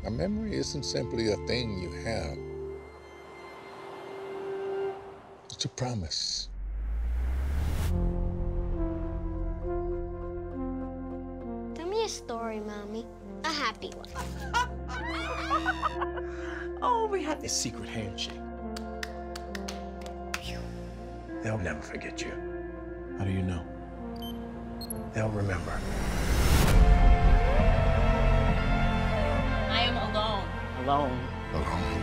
A memory isn't simply a thing you have. It's a promise. Tell me a story, Mommy. A happy one. Oh, we had this secret handshake. They'll never forget you. How do you know? They'll remember. I am alone. Alone. Alone.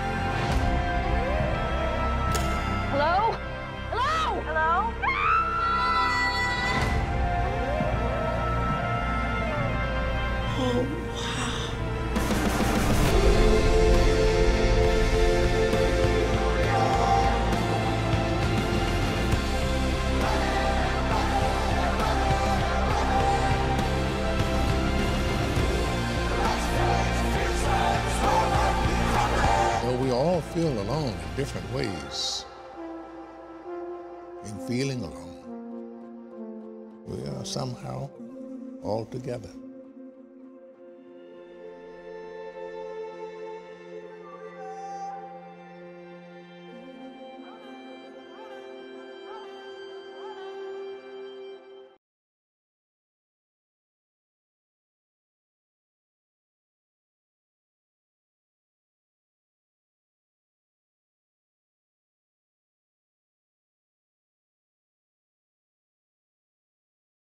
Hello? Hello? Hello? Oh, wow. Though we all feel alone in different ways, in feeling alone, we are somehow all together.